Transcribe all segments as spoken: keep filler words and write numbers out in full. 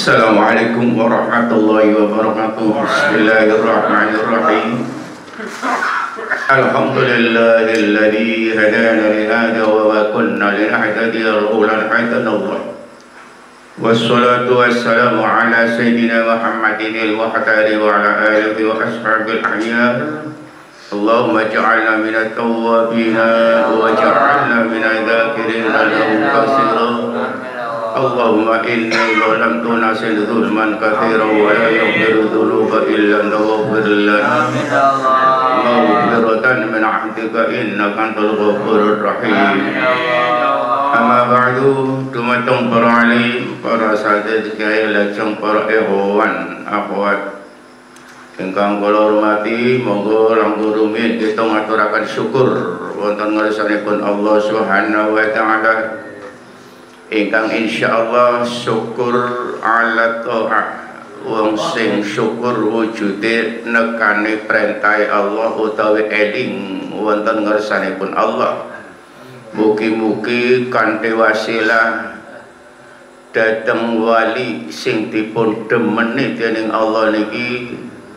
Assalamualaikum warahmatullahi wabarakatuh. Bismillahirrahmanirrahim. Alhamdulillahilladzi hadana li hadza wa ma kunna linahtadiya lawla an hadana Allah. Wassalatu wassalamu ala sayyidina Muhammadin al-muhtadi wa ala alihi wa ashabil ahyar. Allahumma ij'alna minat tawwabin wa ij'alna minadz dzakirina lahu katsiran. Allahumma inni zalamtu nafsi zulman katsiran wa la yaghfiru dzunuba illa anta faghfir lana maghfiratan min 'indika innaka antal ghafurur rahim. Amma ba'du, dumateng para alim, para sahabat kaya lajeng para ikhwan akhwat ingkang kula hormati, monggo langkung rumiyin kita ngaturaken syukur wonten ngarsanipun Allah Subhanahu wa taala ingkang insyaallah syukur ala ta'ah. Wong sing syukur wujude nekane perintah Allah utawi eling wonten ngarsanipun Allah. Mugi-mugi kanthi wasilah dhateng wali sing dipun demeni dening Allah niki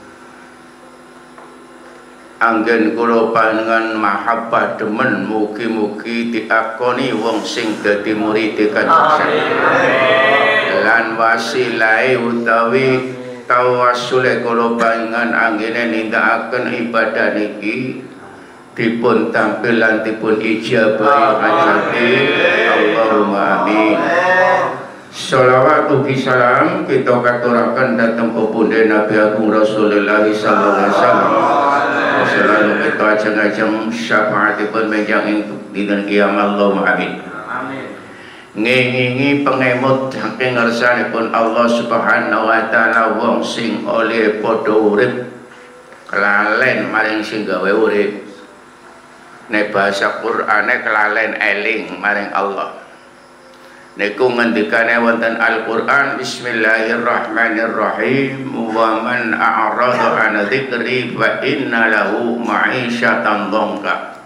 anggen kula panjenengan mahabbah demen, mugi-mugi diakoni wong sing dadi murid Kanjeng lan wasilahe utawi tawassule kula panjenengan anggene nindakaken ibadah niki dipun tampil lan dipun ijabah hajati. Allahumma amin. Shalawat ugi salam kita katuraken dhateng pepundhe Nabi Agung Rasulullah sallallahu alaihi wasallam. Selalu kita ajeng-ajeng syafaatipun menjang ing dinten kiamat. Allahumma amin. Ngingi pengemut saking ngarsanipun Allah Subhanahu wa taala wong sing oleh padha urip kelalen maring sing gawe urip. Nek bahasa Qur'ane kelalen eling maring Allah. Niku ngendikane wonten Al-Qur'an, bismillahirrahmanirrahim, wa man a'rada an dzikri fa inna lahu ma'isyatan dhanka.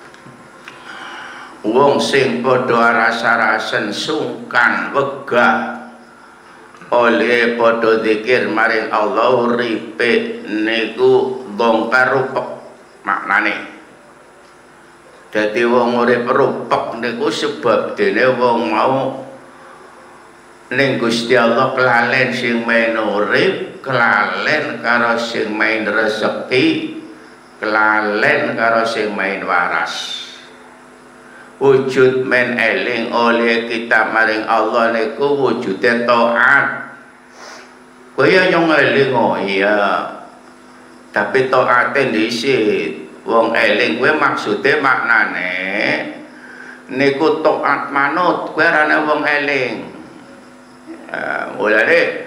Wong sing padha rasa-rasen sungkan wegah oleh padha zikir maring Allah uripe niku dongkar rupek maknane. Dadi wong urip rupek niku sebab dene wong mau ning Gusti Allah kelalen sing main urip, kelalen karo sing main rezeki, kelalen karo sing main waras. Wujud men eling oleh kita maring Allah niku wujude taat. Kaya nyong eling oh iya. Tapi taate dhisik. Wong eling kuwi maksude maknane niku taat manut kuwi arane wong eling. Uh, mulane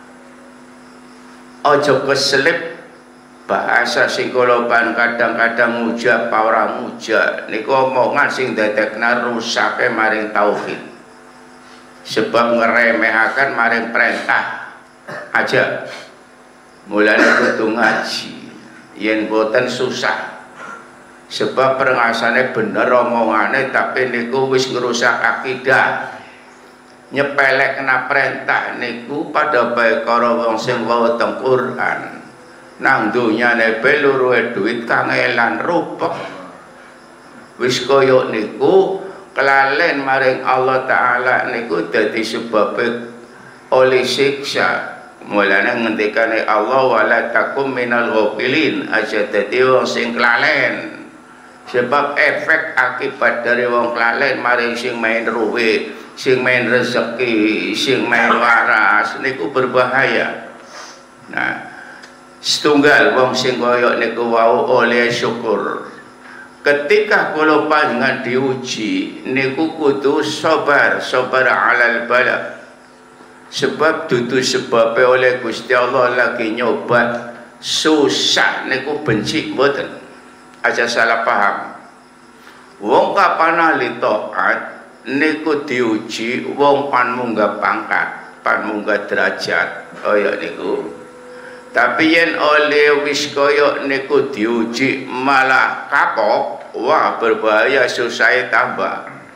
aja keselip bahasa sing kula kadang-kadang muja apa ora muja niku omongan sing dadekna rusake maring tauhid. Sebab ngeremehaken maring perintah aja. Mulane kudu ngaji. Yen boten susah. Sebab perengasane bener omongane tapi niku wis ngerusak akidah. Nyepelek kena perintah niku pada bae karo wong sing wae teng Quran. Nang dunyane beluruhe duit kangelan rupek. Wis koyo niku kelalen maring Allah taala niku dadi sebab oleh siksa. Mulane ngendikane Allah wala takum minal ghafilin, aja dadi wong sing kelalen. Sebab efek akibat dari wong kelalen maring sing main ruwe, sing main rezeki, sing main waras niku berbahaya. Nah, setunggal wong sing koyo niku wau oleh syukur. Ketika kula panjenengan diuji niku kudu sabar, sabar alal bala. Sebab dudu sebab oleh Gusti Allah lagi nyoba susah niku benci mboten. Aja salah paham. Wong kapan ali taat niku diuji wong pan munggah pangkat, pan munggah derajat. Oh ya niku. Tapi yen oleh wis koyo niku diuji malah kapok, wah berbahaya susah tambah.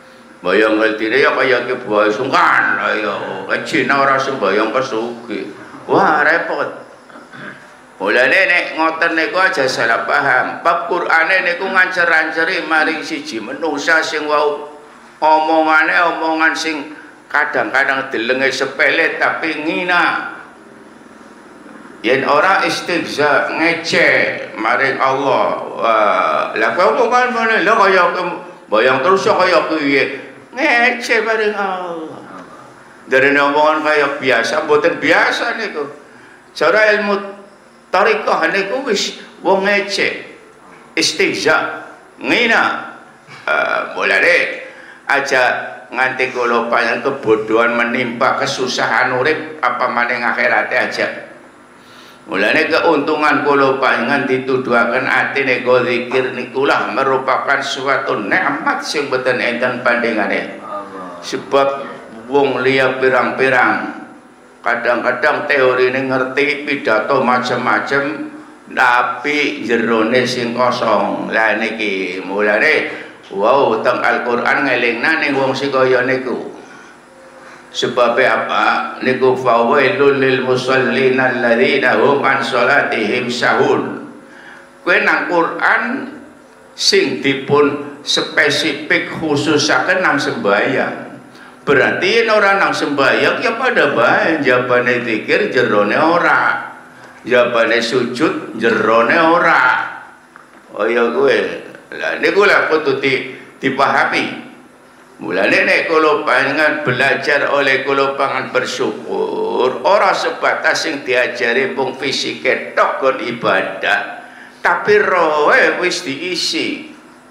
Bayang ngertine ya kaya Ki Buaya Sungkan ya Cina ora sembayang kesugi. Wah repot. Mulane nek ngoten niku aja salah paham. Bab Qur'ane niku ngancer-anceri maring siji manusa sing wau omongane omongan sing kadang-kadang delenge sepele tapi ngina. Yen ora istihza ngeceh maring Allah. Wah, lah kok omongan meneh lho kaya bayang terus kaya piye. Ngeceh maring Allah. Dari omongan kaya biasa, mboten biasa niku. Cara ilmu tariqah niku wis wong ngeceh, istihza, ngina. Uh, mulane aja nganti kula panjenengan kebodohan menimpa kesusahan urip apa maning akhirate aja. Mulane keuntungan kula panjenengan dituduhaken atine go zikir nikulah merupakan suatu nikmat sing boten enten bandingane. Sebab wong liya pirang-pirang kadang-kadang teori ini ngerti pidato macam-macam tapi jerone sing kosong. Lah niki mulane wow teng Al-Qur'an ngelingna ning wong sing kaya niku. Sebab apa? Niku fawailul lil musallin alladzina hum an salatihim sahun. Kowe nang Quran sing dipun spesifik khususaken nang sembahyang. Berarti orang nang sembahyang ya pada bae jabane zikir jerone ora. Jabane sujud jerone ora. Oh ya kowe. Lah niku lah kudu dipahami. Mulane nek kula panjenengan belajar oleh kula pangan bersyukur, ora sebatas sing diajari pung fisike tok kon ibadah, tapi rohe wis diisi.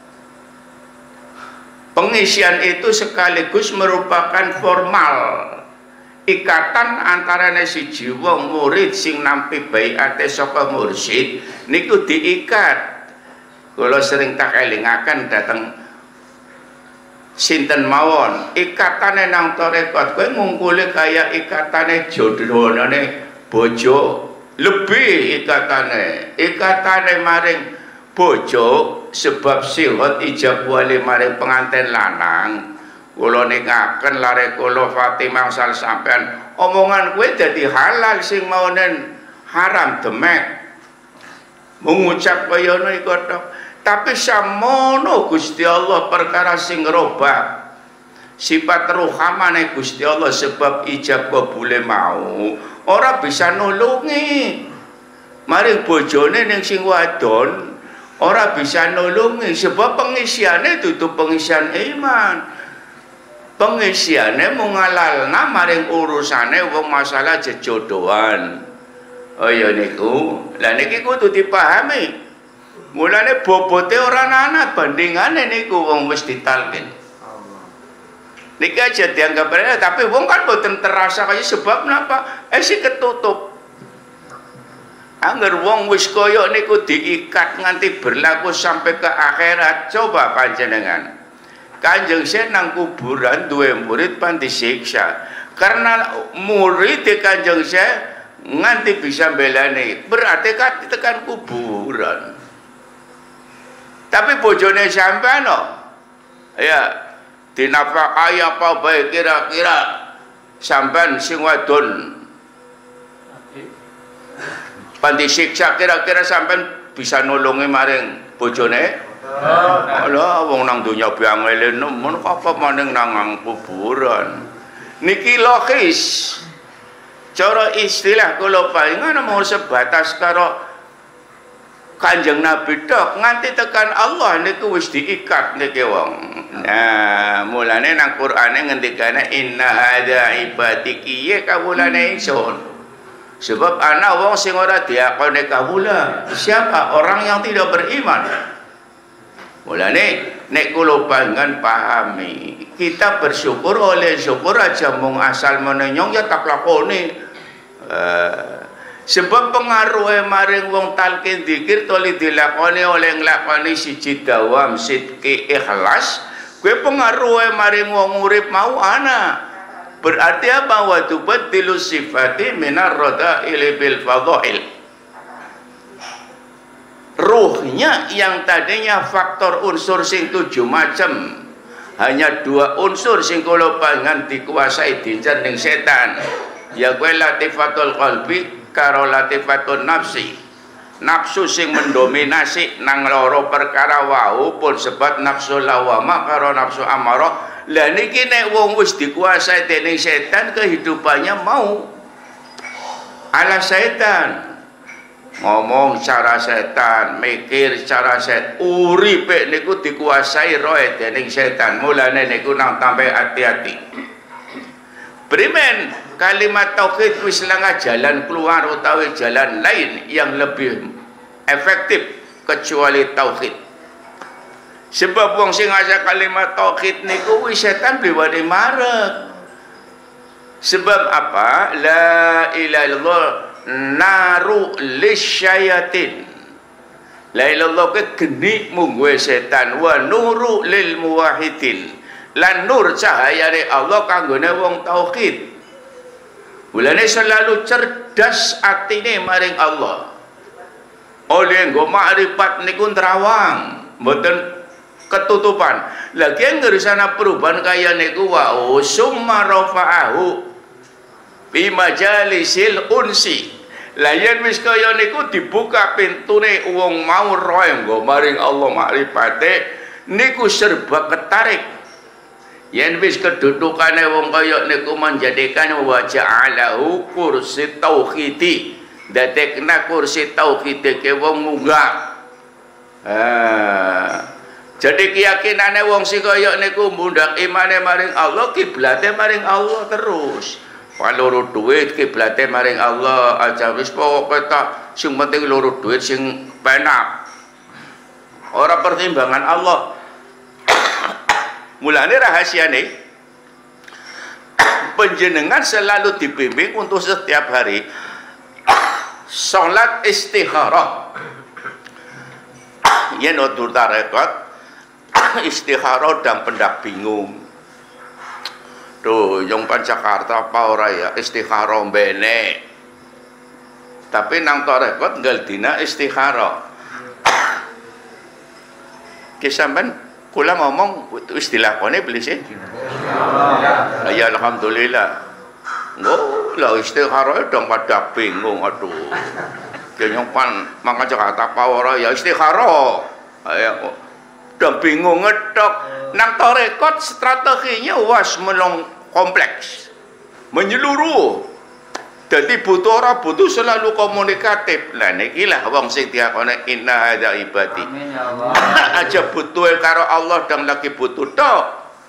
Pengisian itu sekaligus merupakan formal ikatan antara siji wong murid sing nampi baiate saka mursyid niku diikat. Kula sering tak elingaken dateng sinten mawon ikatane nang tarekat kowe ngungkule kaya ikatane jodhonane bojo, lebih ikatane ikatane maring bojo sebab sihat ijab wali maring pengantin lanang. Kula nikaken lare kula Fatimah sal sampean omongan kowe dadi halal sing maunen haram demek mengucap kaya ngono iku tok. Tapi samono Gusti Allah perkara sing ngrobah sifat ruhamane Gusti Allah sebab ijab kabule mau ora bisa nulungi maring bojone ning sing wadon ora bisa nulungi sebab pengisiane dudu pengisian iman, pengisiane mengalalna maring urusane wong masalah jejodohan. Oh ya niku lah niki kudu dipahami. Mulane bobote ora ana bandingane niku wong wis ditalkin. Niki aja dianggap bener, tapi wong kan boten terasa kaya sebab napa? Eh si ketutup. Angger wong wis kaya niku diikat nganti berlaku sampai ke akhirat. Coba panjenengan. Kanjeng Syekh nang kuburan duwe murid pan disiksa. Karena murid di Kanjeng Syekh nganti bisa belani. Berarti kan tekan kuburan. Tapi bojone sampean no, ya dinafakai apa bae kira-kira sampean sing wadon panti siksa kira-kira sampean bisa nulungi maring bojone? Alah wong nang donya biangele nemen apa maning nang kuburan. Niki logis. Cara istilah kula panjenengan mau sebatas karo Kanjeng Nabi tok nganti tekan Allah niku wis diikat niki wong. Nah, mulane nang Qur'ane ngendikane inna hadza ibadiki ya kawulane ingsun. Sebab ana wong sing ora diakoni kawula. Siapa? Orang yang tidak beriman. Mulane nek kula panjenengan pahami, kita bersyukur oleh syukur aja mung asal menenyong ya tak lakoni. Uh, Sebab pengaruh maring wong talqin zikir toli dilakoni oleh nglakoni siji dawam sidqi ikhlas, kowe pengaruh maring wong urip mau ana. Berarti apa? Wa tubaddilu sifati minar rada'il bil fadhail. Ruhnya yang tadinya faktor unsur sing tujuh macam hanya dua unsur sing kula pangan dikuasai dinten ning setan, ya kuwi latifatul qalbi karo latifatul nafsi. Nafsu sing mendominasi nang loro perkara wau pun sebab nafsu lawama karo nafsu amarah. Lah niki nek wong wis dikuasai dening setan, kehidupannya mau ala setan. Ngomong cara setan, mikir cara setan, uripe niku dikuasai roe dening setan. Mulane niku nang tampe hati-hati. Primen kalimat tauhid wis langah jalan keluar utawi jalan lain yang lebih efektif kecuali tauhid. Sebab wong sing ngaja kalimat tauhid niku wis setan bliwani marek. Sebab apa? La ilaha illallah naru lisyayatin. La ilaha illallah ke geni mungguhe setan, wa nuru lil muwahhidin. Lan nur cahayane Allah kanggone wong tauhid. Mulane selalu cerdas atine maring Allah. Oleh nggo makrifat niku terawang, mboten ketutupan. Lagi yang ngerisana perubahan kaya niku wa summa rafa'ahu bi majalisil unsi. Layan wis kaya niku dibuka pintune wong mau roe nggo maring Allah makrifate niku serba ketarik. Yen wis kedudukane wong kaya niku menjadikan wa ja'alahu kursi tauhidi. Dadekna kursi tauhid ke wong munggah. Ah. Jadi keyakinane wong sing kaya niku mundhak imane maring Allah, kiblate maring Allah terus. Loro duit kiblate maring Allah aja wis pokoke tak sing penting loro duit sing penak. Ora pertimbangan Allah. Mulane rahasiane panjenengan selalu dibimbing untuk setiap hari salat istikharah. Yen odur tarekat istikharah dan pendak bingung. Tuh, yang Pancakarta apa ora ya istikharah mbene. Tapi nang tarekat nggal dina istikharah. Ki sampean kula ngomong wis dilakone beli sih. Ya alhamdulillah. Nggo la istikharah dong pada bingung aduh. Kayaknya pan mangka Jakarta apa ora ya istikharah. Ayo dong bingung ngedok. Nang tarekat strateginya was melong kompleks. Menyeluruh. Jadi butuh orang butuh selalu komunikatif. Lah niki lah wong sing diakone inna hadza ibadi. Amin ya Allah. Aja butuh karo Allah dan lagi butuh tok.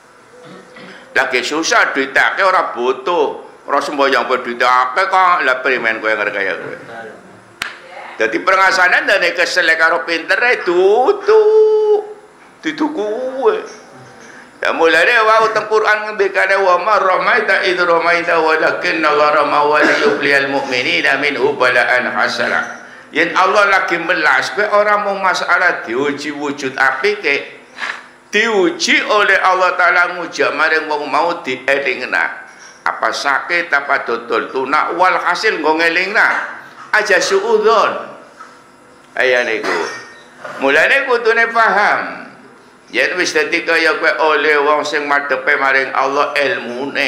Lagi susah duitake ora butuh. Ora semboyang pe duitake kok lah primen kowe ngerkaya kowe. Dadi prengasanan dene keselek karo pintere dudu. Dudu kowe. Ya mulane wau teng Quran ngendikane wa ma ramaita id ramaita walakinna Allah rama wa liyubliyal mu'minina minhu balaan hasana. Yen Allah lagi melas kowe ora mau masalah diuji wujud apike. Diuji oleh Allah taala ngujak maring wong mau dielingna. Apa sakit apa dodol tunak wal hasil nggo ngelingna. Aja suudzon. Aya niku. Mulane kudune paham. Yen wis dadi kaya kowe oleh wong sing madhepe maring Allah ilmune,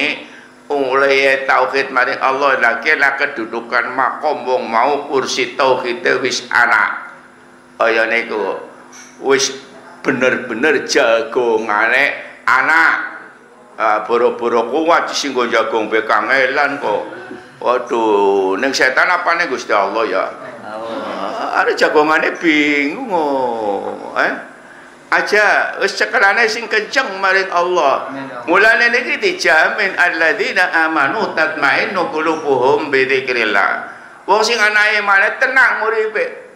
oleh tauhid maring Allah lagi lah kedudukan makom wong mau kursi tauhid wis ana. Kaya niku wis bener-bener jagongane anak. Ah boro-boro kuat sing nggo jagung be kangelan kok. Waduh, ning setan apane Gusti Allah ya? Allah. Ada jagongane bingung oh. Eh? Aja wis cekelane sing kenceng maring Allah. Mulane niki dijamin alladzina amanu tatmainnu qulubuhum bi dzikrillah. Wong sing ana imane tenang uripe.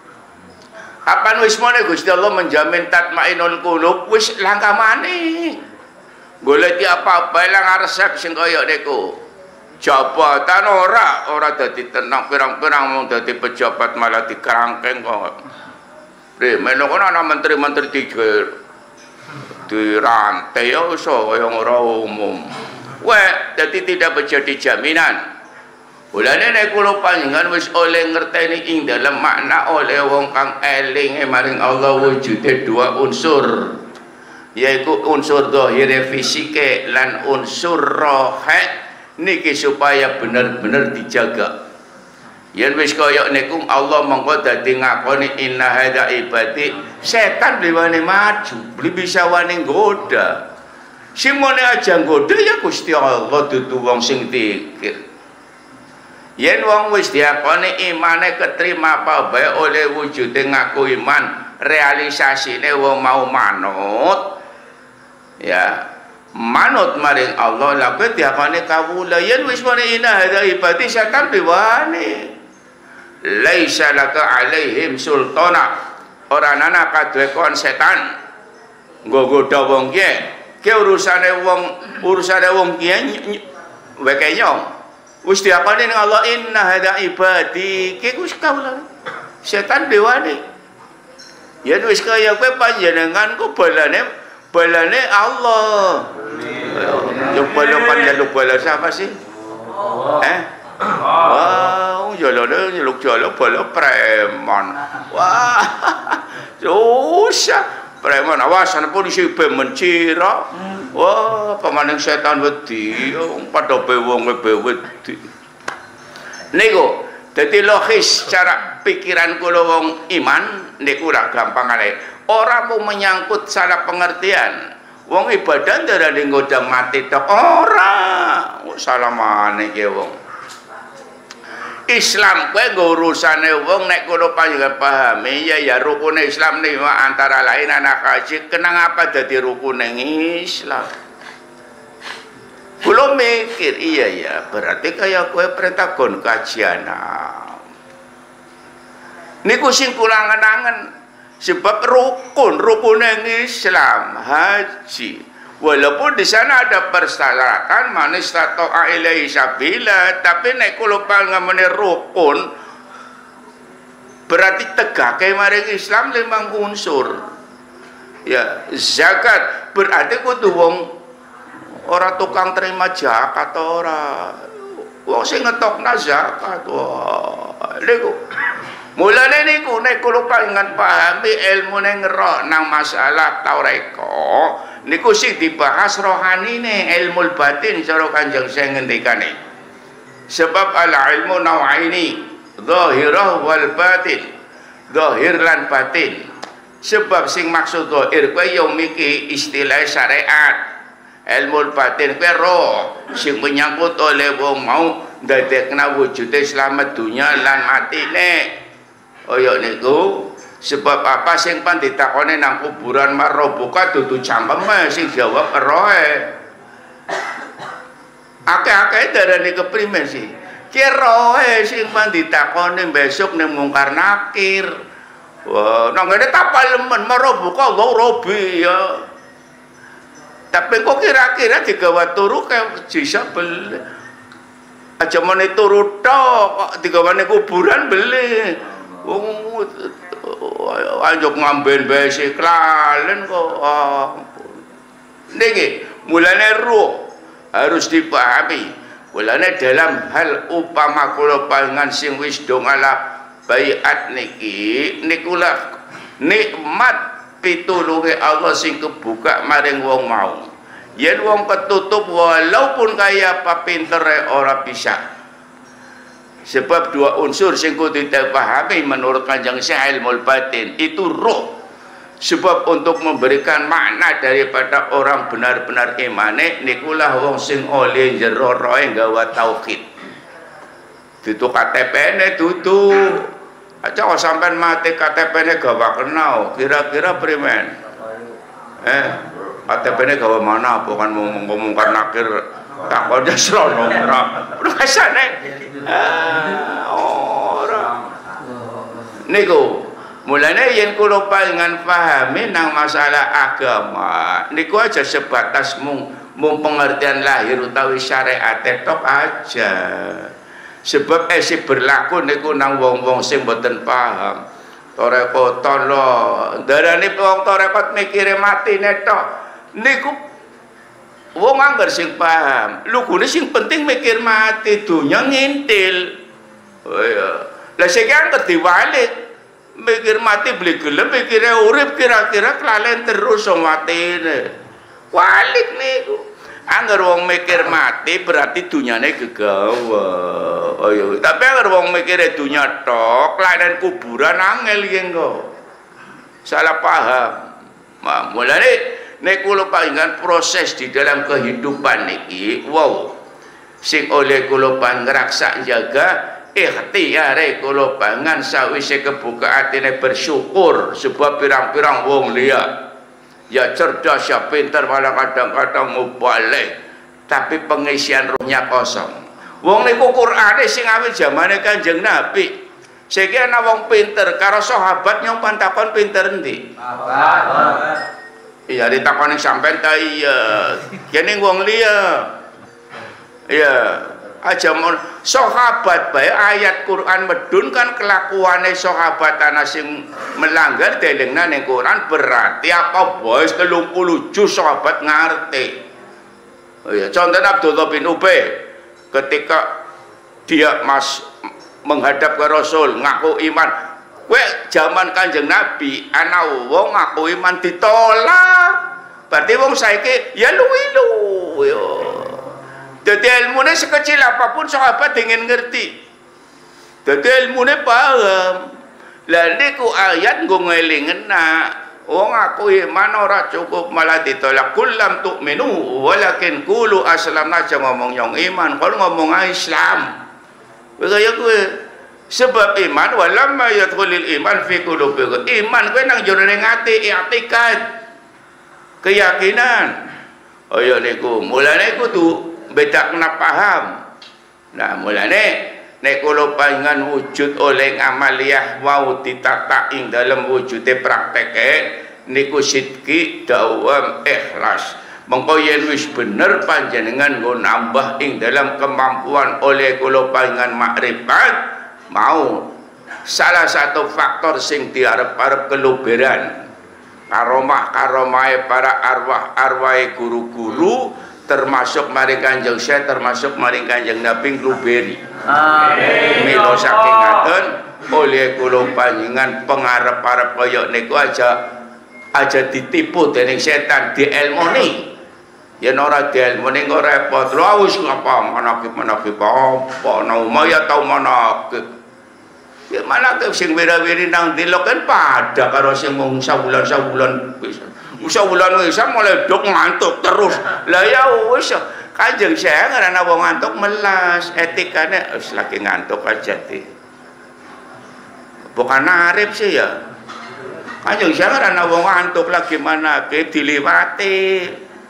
Kapan wis mone Gusti Allah menjamin tatmainul qulub wis langka maning. Golek apa-apa lang resep sing kaya niku. Jabatan ora ora dadi tenang pirang-pirang mung dadi pejabat malah dikerangkeng kok. Re, meno kono ana menteri-menteri tiga dirantai ya iso kaya ora umum. Weh, dadi tidak menjadi jaminan. Mulane nek kula panjenengan wis oleh ngerteni ing dalem makna oleh wong kang eling maring Allah wujude dua unsur. yaiku unsur zahire fisike lan unsur rohe niki supaya bener-bener dijaga. Yen wis kaya niku Allah mongko dadi ngakoni inna hadza ibadi, setan liwane maju, beli bisa wani nggoda. Sing ngene aja nggoda ya Gusti Allah dudu wong sing dikir. Yen wong wis diakoni imane ketrima apa bae oleh wujude ngaku iman, realisasine wong mau manut. Ya, manut maring Allah lha kowe diakoni kawula. Yen wis muni inna hadza ibadi, setan liwane. Laisa laka alaihim sultana, ora nana kadhe kon setan nggo godha wong kiye ke urusane wong urusane wong kiye weke nyong wis diapane ning Allah inna hadza ibadi ke wis kawula setan dewane. Yen wis kaya kowe panjenengan ku balane balane Allah. Yo bala panjaluk bala siapa sih? Eh wah, jalan nyeluk jalan bala preman. Wah, susah preman. Awasan polisi be mencira. Wah, pemaning setan wedi, padha be wong be wedi. Niku dadi logis cara pikiran kula wong iman niku ora gampang ae. Ora mau menyangkut salah pengertian. Wong ibadah ndarane nggoda mati tok ora. Salamane ki wong. Islam kowe nggo urusane wong nek kono panjenengan pahami ya ya rukun Islam nih antara lain anak haji. Kenang apa dadi rukun Islam? Kulo mikir iya ya berarti kaya kowe perintah gon kajian. Niku sing kula ngenangen sebab rukun rukun Islam haji. Walaupun di sana ada persyaratan manis tato ilaihi sabila, tapi nek kula pangamane rukun berarti tegake maring Islam limang unsur. Ya, zakat berarti kudu wong ora tukang terima zakat ora. Wong sing ngetokna zakat. Wah, niku. Mulane niku nek kula panjenengan pahami ilmu ning ngerok nang masalah taureko niku sing dibahas rohanine ilmu batin cara Kanjeng Syekh ngendikane. Sebab al ilmu nawaini, zahirah wal batin. Zahir lan batin. Sebab sing maksud zahir kowe yo miki istilah syariat. Ilmu batin kowe roh sing menyangkut oleh wong mau ndadekna wujude selamat dunia lan matine. Kaya niku sebab apa sing pan ditakone nang kuburan marobuka dudu cangkeme sing jawab roe. Akeh-akeh darane keprimen sih. Ki roe sing pan ditakone besok ning mungkar nakir. Wah, nang ngene tapalemen marobuka Allah robi ya. Tapi kok kira-kira digawa turu kayak jisa beli. Aja meneh turu tok kok digawane kuburan beli. Wong anjuk ngamben besi klalen kok ampun. Niki mulane ruh harus dipahami. Mulane dalam hal upama kula panjenengan sing wis do ngalap baiat niki nikulah nikmat pitulunge Allah sing kebuka maring wong mau. Yen wong ketutup walaupun kaya apa pintere ora bisa. Sebab dua unsur sing kudu dipahami menurut Kanjeng Syekh ilmu batin itu roh. Sebab untuk memberikan makna daripada orang benar-benar imane nikulah wong sing oleh jero roe gawa tauhid. Dudu K T P-ne dudu. Aja sampean mati K T P-ne gawa kenal, kira-kira primen. Eh, K T P-ne gawa mana bukan ngomong kan nakir tak ada serono ora. Udah kasane. Ah, ora. Niku mulane yen kula panjenengan pahami nang masalah agama niku aja sebatas mung mung pengertian lahir utawi syariat tok aja. Sebab esi berlaku niku nang wong-wong sing mboten paham. Torekoton lho, darane wong torekot mikire matine tok. Niku wong anggar sing paham, lugune sing penting mikir mati, dunya ngintil. Oh iya. Lah sing anggar diwalik mikir mati beli gelem, mikirnya urip kira-kira kelalen terus so matine. Walik niku. Angger wong mikir mati berarti dunyane gegawa. Oh iya, tapi angger wong mikire dunya tok, kelalen kuburan angel yen kok. Salah paham. Nah, mulane nek kula panjenengan proses di dalam kehidupan niki, wow. Sing oleh kula pangraksa jaga ikhtiare kula pangan sawise kebuka atine bersyukur sebab pirang-pirang wong liya ya cerdas ya pintar malah kadang-kadang mubalik tapi pengisian ruhnya kosong. Wong niku Qur'ane sing awit zamane Kanjeng Nabi. Saiki ana wong pinter karo sahabat nyong takon pinter endi? Sahabat. Iya ditakoni sampean ta iya. Kene wong liya. Iya, aja mon sahabat bae ayat Quran medun kan kelakuane sahabat ana sing melanggar delengna ning Quran berarti apa boys telung puluh juz sahabat ngerti. Oh ya, contoh Abdullah bin Ubay ketika dia mas menghadap ke Rasul ngaku iman, kowe zaman Kanjeng Nabi ana wong ngaku iman ditolak. Berarti wong saiki ya luwi-lu yo. Jadi ilmunya sekecil apapun sahabat ingin ngerti. Jadi ilmunya paham. Lalu ku ayat gue ngelingin nak. Wong aku iman ora cukup malah ditolak. Kulam tu'minu walakin kulu aslam aja ngomong yang iman. Kalau ngomong Islam. Begaya gue. Sebab iman walamma yadkhulil iman fi qulubikum. Iman gue nang jero ning ati i'tikad. Keyakinan. Oh ya niku. Mulane kudu beda kena paham. Nah mulane nek kula panjenengan wujud oleh amaliyah mau ditata ing dalam wujude prakteke niku sidki dawam ikhlas. Mengko yen wis bener panjenengan nggo nambah ing dalam kemampuan oleh kula panjenengan makrifat mau salah satu faktor sing diarep-arep keluberan karomah karomahe para arwah arwahe guru-guru termasuk maring Kanjeng Syekh termasuk maring Kanjeng Nabi ngluberi. Amin. Mila saking ngaten oleh kula panjenengan pengarep-arep kaya niku aja aja ditipu dening setan dielmoni. Yen ora dielmoni kok repot. Lha wis ngapa manakib-manakib apa nama ya tau manakib. Ya manakib sing wira-wiri nang dilok kan padha karo sing mung sawulan-sawulan bisa. Sawulan wis mulai dok ngantuk terus. Lah ya wis Kanjeng Syekh karena wong ngantuk melas, etikane wis lagi ngantuk aja ti. Bukan arif sih ya. Kanjeng Syekh karena wong ngantuk lagi mana ke diliwati.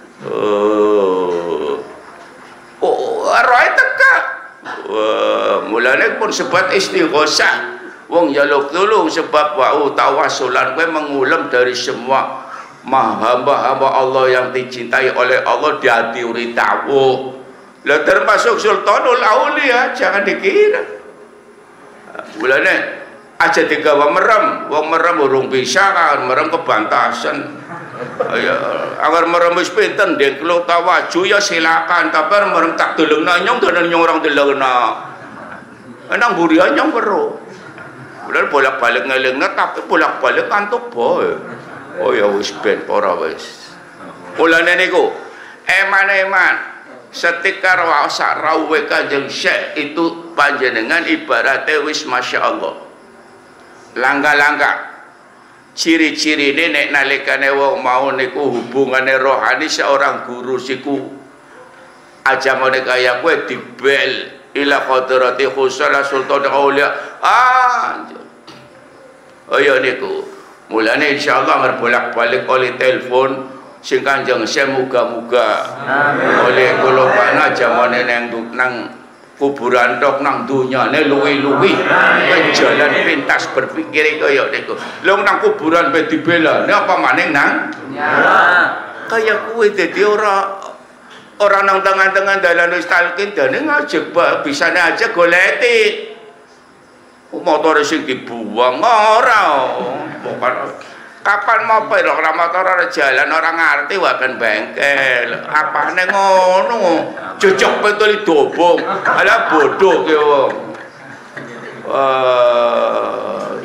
Oh. Oh, roe teka. Wah, mulane pun sebab istighosah. Wong njaluk tulung sebab wa tawassulan kowe mengulem dari semua hamba-hamba Allah yang dicintai oleh Allah di hati uritawu. Lah termasuk Sultanul Aulia jangan dikira. Mulane aja digawa merem, wong merem urung bisa kan merem kebantasan. Ya agar merem wis pinten ndek kula tawaju ya silakan, tapi merem tak delengna nyong dan nyong orang delengna. Enang burian nyong weruh. Bener bolak-balik ngelingna tapi bolak-balik kantuk boy. Oh ya wis ben ora wis. Mulane niku eman-eman setika rawasa rawuhe Kanjeng Syekh itu panjenengan ibaratnya wis masyaallah. Langga-langga ciri-cirine nek nalikane wong mau niku hubungane rohani seorang guru siku aja mone kaya kowe dibel ila qadrati khusala sultan aulia. Ah. Oh ya niku. Mulane insyaallah berbolak-balik oleh telepon sing Kanjeng Syekh muga-muga oleh kula pana jamane nang nang kuburan tok nang dunyane luwi-luwi jalan pintas berpikir kaya niku. Lha nang kuburan pe dibela, nek apa maning nang kaya kuwi dadi ora ora nang tengah-tengah dalan wis talkin dene ngajak bisane aja goleti. Motor sing dibuang ora. Bukan kapan mau perok ora motor ora jalan ora ngerti wae bengkel. Apane ngono? Cocok betul dobong. Ala bodoh ki wong. Eh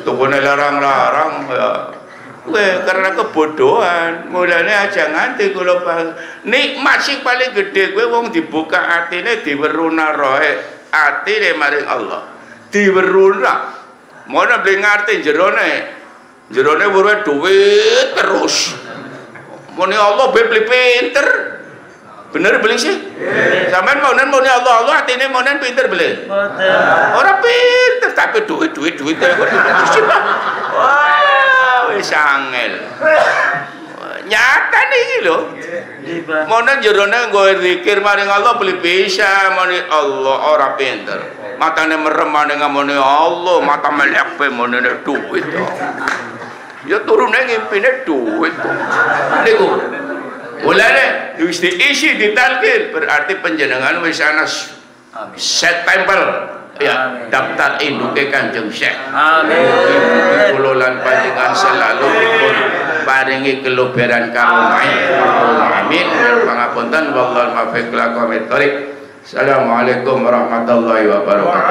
tukune larang-larang ya. Weh, karena kebodohan. Mulanya aja nganti kula bang. Nikmat sing paling gede kowe wong dibuka atine diweruna roe. Atine maring Allah. Diweruna. Mana beli ngerti jerone. Jerone weruh duit terus. Muni Allah beli pinter. Bener beli sih? Sampeyan monen muni Allah Allah atine monen pinter beli. Ora pinter tapi duit duit duit kok. Wis angel. Nyata niki lho. Monen jerone nggo zikir maring Allah beli bisa muni Allah ora pinter. Matane merem maning ngamone Allah, mata melek pe monene duit to. Ya turune ngimpine duit to. Niku. Mulane wis diisi ditalkin berarti panjenengan wis ana set tempel. Ya, daftar induke Kanjeng Syekh. Amin. Kula lan panjenengan selalu dipun paringi keluberan karunai. Amin. Pangapunten wallahu muwaffiq ila aqwamit thoriq. Assalamualaikum warahmatullahi wabarakatuh.